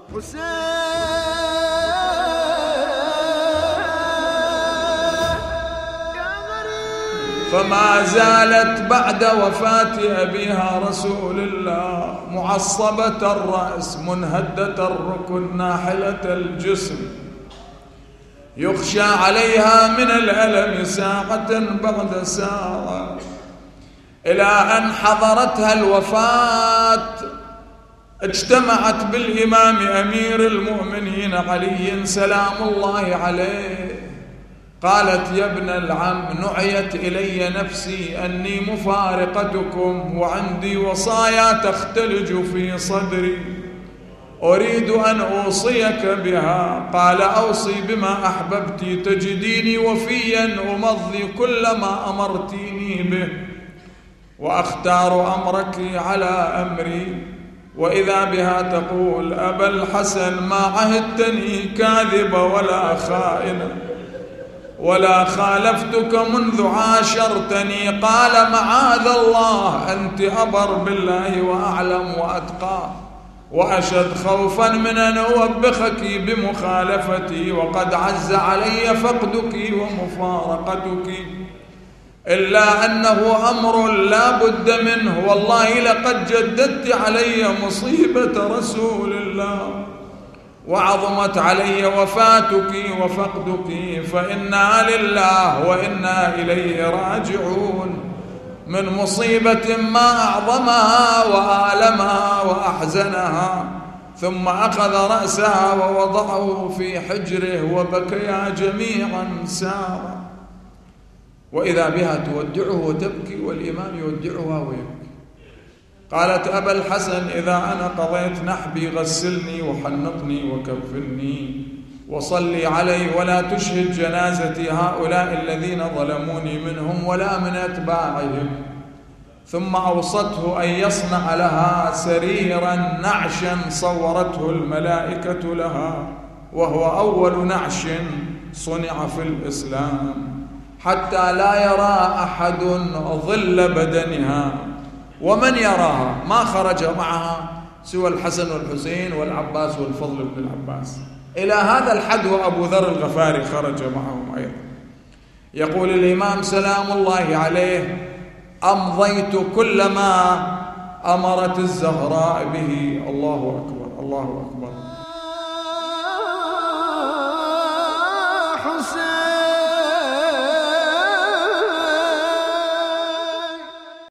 فما زالت بعد وفاة أبيها رسول الله معصبة الرأس منهدة الركن ناحلة الجسم، يخشى عليها من الألم ساعة بعد ساعة، إلى أن حضرتها الوفاة. اجتمعت بالإمام أمير المؤمنين علي سلام الله عليه، قالت: يا ابن العم، نعيت إلي نفسي أني مفارقتكم، وعندي وصايا تختلج في صدري أريد أن أوصيك بها. قال: أوصي بما أحببت، تجديني وفيا أمضي كل ما أمرتيني به وأختار أمرك على أمري. وإذا بها تقول: أبا الحسن، ما عهدتني كاذبة ولا خائنة، ولا خالفتك منذ عاشرتني. قال: معاذ الله، أنت أبر بالله وأعلم وأتقى، وأشد خوفا من أن أوبخك بمخالفتي، وقد عز علي فقدك ومفارقتك، إلا أنه أمر لا بد منه. والله لقد جددت علي مصيبة رسول الله، وعظمت علي وفاتك وفقدك، فإنا لله وإنا إليه راجعون، من مصيبة ما أعظمها وآلمها وأحزنها. ثم أخذ رأسها ووضعه في حجره وبكيا جميعا سارا. وإذا بها تودعه وتبكي، والإمام يودعها ويبكي. قالت: أبا الحسن، إذا أنا قضيت نحبي غسلني وحنطني وكفني وصلي علي، ولا تشهد جنازتي هؤلاء الذين ظلموني منهم ولا من أتباعهم. ثم أوصته أن يصنع لها سريرا نعشا صورته الملائكة لها، وهو أول نعش صنع في الإسلام، حتى لا يرى أحد ظل بدنها. ومن يراها؟ ما خرج معها سوى الحسن والحسين والعباس والفضل بن العباس. إلى هذا الحد وأبو ذر الغفاري خرج معهم أيضا. يقول الإمام سلام الله عليه: أمضيت كل ما أمرت الزهراء به. الله أكبر، الله أكبر.